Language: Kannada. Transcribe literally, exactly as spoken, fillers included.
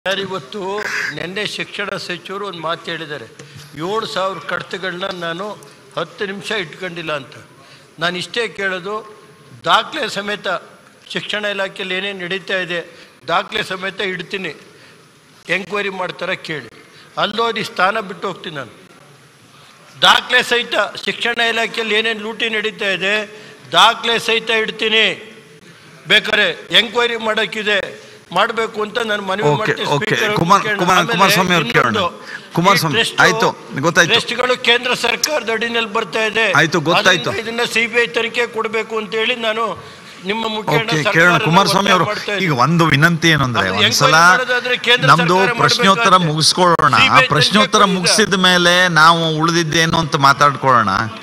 ಸರ್, ಇವತ್ತು ನಿನ್ನೆ ಶಿಕ್ಷಣ ಸಚಿವರು ಒಂದು ಮಾತು ಹೇಳಿದ್ದಾರೆ, ಏಳು ಸಾವಿರ ಕಡತಗಳನ್ನ ನಾನು ಹತ್ತು ನಿಮಿಷ ಇಟ್ಕೊಂಡಿಲ್ಲ ಅಂತ. ನಾನು ಇಷ್ಟೇ ಕೇಳೋದು, ದಾಖಲೆ ಸಮೇತ ಶಿಕ್ಷಣ ಇಲಾಖೆಯಲ್ಲಿ ಏನೇನು ನಡೀತಾ ಇದೆ ದಾಖಲೆ ಸಮೇತ ಇಡ್ತೀನಿ, ಎಂಕ್ವೈರಿ ಮಾಡ್ತಾರೆ ಕೇಳಿ. ಅಲ್ಲೋದಿ ಸ್ಥಾನ ಬಿಟ್ಟು ಹೋಗ್ತೀನಿ ನಾನು. ದಾಖಲೆ ಸಹಿತ ಶಿಕ್ಷಣ ಇಲಾಖೆಯಲ್ಲಿ ಏನೇನು ಲೂಟಿ ನಡೀತಾ ಇದೆ ದಾಖಲೆ ಸಹಿತ ಇಡ್ತೀನಿ, ಬೇಕಾದ್ರೆ ಎಂಕ್ವೈರಿ ಮಾಡೋಕ್ಕಿದೆ ಮಾಡಬೇಕು ಅಂತ ನಾನು ಮನವಿ ಮಾಡ್ತೀನಿ. ಕುಮಾರಸ್ವಾಮಿ ಅವರು ಕೇಳೋಣ. ಕುಮಾರಸ್ವಾಮಿ ಆಯ್ತು, ಗೊತ್ತಾಯ್ತು. ಟ್ರಸ್ಟ್ಗಳು ಕೇಂದ್ರ ಸರ್ಕಾರದ ಅಡಿನಲ್ಲಿ ಬರ್ತಾ ಇದೆ, ಆಯ್ತು ಗೊತ್ತಾಯ್ತು. ಇದನ್ನ ಸಿಬಿಐ ತನಿಖೆ ಕೊಡಬೇಕು ಅಂತ ಹೇಳಿ ನಾನು ನಿಮ್ಮ ಮುಖ್ಯ ಕೇಳೋಣ. ಕುಮಾರಸ್ವಾಮಿ ಅವರು ಈಗ ಒಂದು ವಿನಂತಿ ಏನು ಅಂದ್ರೆ, ಒಂದ್ಸಲ ನಮ್ದು ಪ್ರಶ್ನೋತ್ತರ ಮುಗಿಸ್ಕೊಳ್ಳೋಣ. ಆ ಪ್ರಶ್ನೋತ್ತರ ಮುಗಿಸಿದ ಮೇಲೆ ನಾವು ಉಳಿದಿದ್ದೇನು ಅಂತ ಮಾತಾಡ್ಕೊಳ್ಳೋಣ.